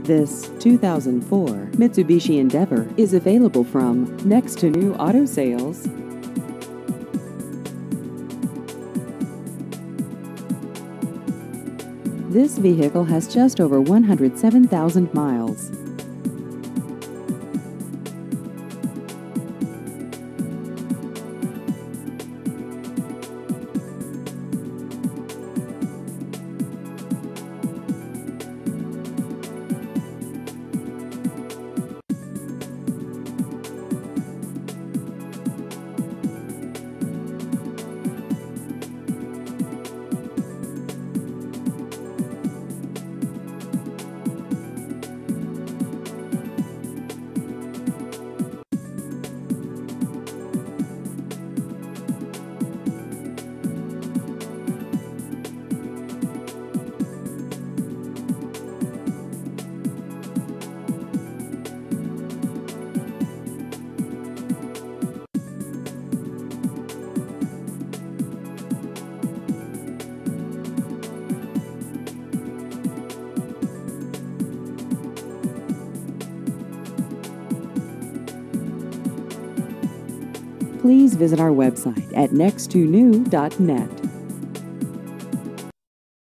This 2004 Mitsubishi Endeavor is available from Next to New Auto Sales. This vehicle has just over 107,000 miles. Please visit our website at nexttonew.net.